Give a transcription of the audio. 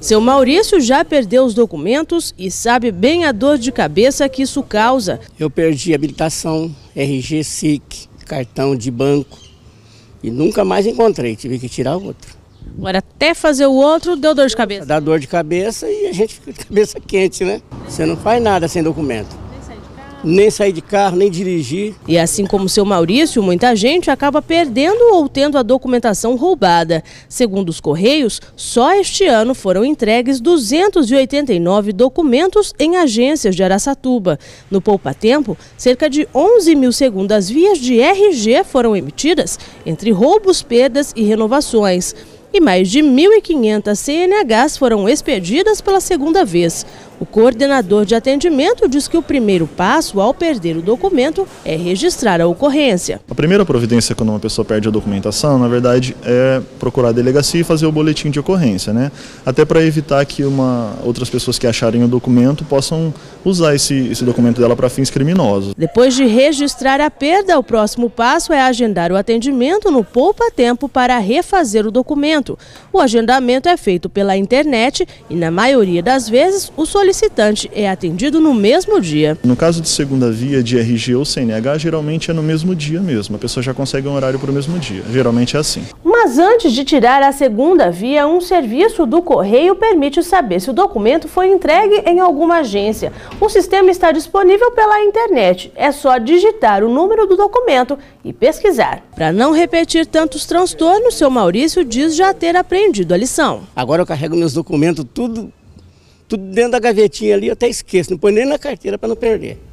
Seu Maurício já perdeu os documentos e sabe bem a dor de cabeça que isso causa. Eu perdi habilitação, RG, SIC, cartão de banco e nunca mais encontrei, tive que tirar outro. Agora até fazer o outro deu dor de cabeça. Dá dor de cabeça e a gente fica de cabeça quente, né? Você não faz nada sem documento. Nem sair de carro, nem dirigir. E assim como seu Maurício, muita gente acaba perdendo ou tendo a documentação roubada. Segundo os Correios, só este ano foram entregues 289 documentos em agências de Araçatuba. No Poupa Tempo, cerca de 11 mil segundas vias de RG foram emitidas, entre roubos, perdas e renovações. E mais de 1.500 CNHs foram expedidas pela segunda vez. O coordenador de atendimento diz que o primeiro passo ao perder o documento é registrar a ocorrência. A primeira providência quando uma pessoa perde a documentação, na verdade, é procurar a delegacia e fazer o boletim de ocorrência, né? Até para evitar que outras pessoas que acharem o documento possam usar esse documento dela para fins criminosos. Depois de registrar a perda, o próximo passo é agendar o atendimento no Poupa Tempo para refazer o documento. O agendamento é feito pela internet e, na maioria das vezes, o solicitante é atendido no mesmo dia. No caso de segunda via, de RG ou CNH, geralmente é no mesmo dia mesmo. A pessoa já consegue um horário para o mesmo dia. Geralmente é assim. Mas antes de tirar a segunda via, um serviço do Correio permite saber se o documento foi entregue em alguma agência. O sistema está disponível pela internet. É só digitar o número do documento e pesquisar. Para não repetir tantos transtornos, seu Maurício diz já ter aprendido a lição. Agora eu carrego meus documentos tudo dentro da gavetinha ali, eu até esqueço, não põe nem na carteira para não perder.